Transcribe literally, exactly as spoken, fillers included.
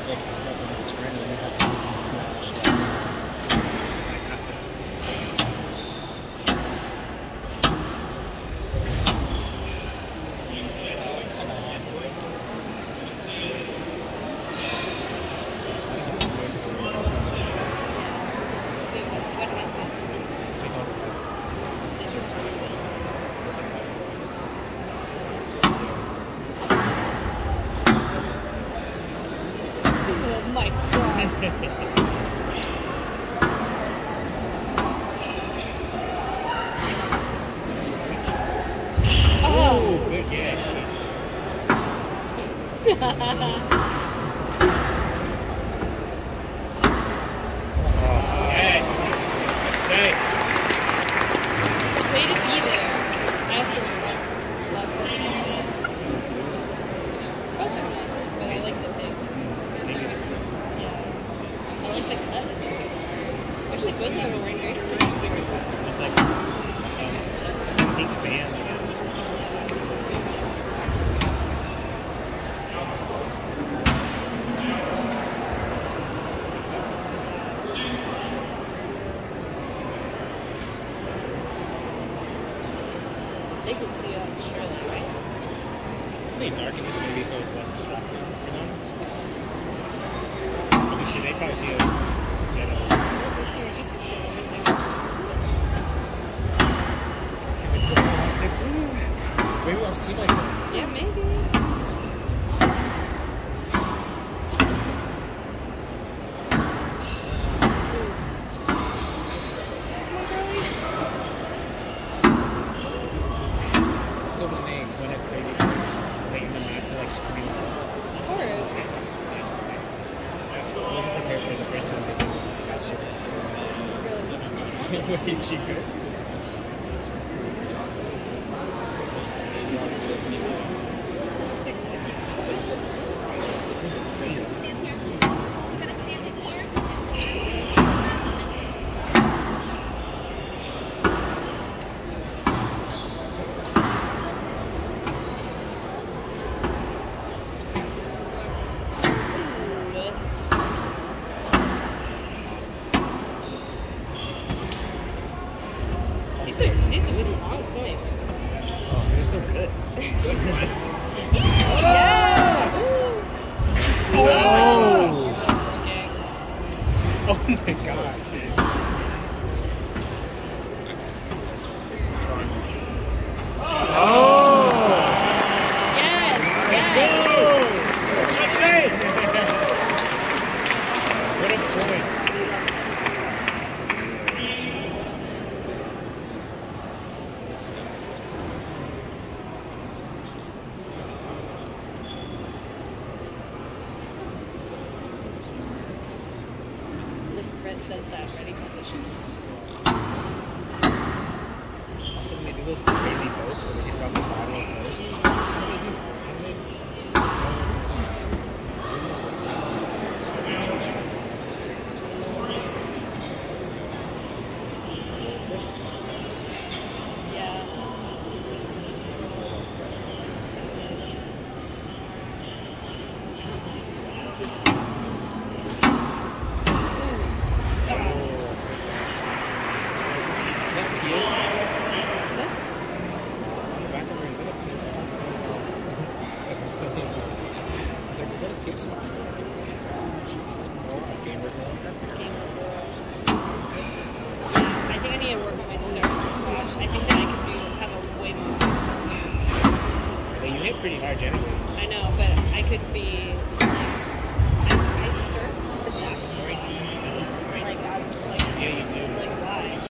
If you have an alternative, you have to easily smash. Yeah. They can see us, surely, right? They dark in this movie, so it's less distracting, you know? But should they probably see us generally? What's your YouTube channel? Can we go watch this? Maybe I'll see myself. Yeah, maybe. Way cheaper. These are really long points. Oh, they're so good. Yeah! Oh! That's working. Oh my god. Oh! Yes! Yes! What a point. That, that ready position. Also, when they do those crazy posts where they hit it off the sidewalk first, how do they do that? How do they... I know, but I could be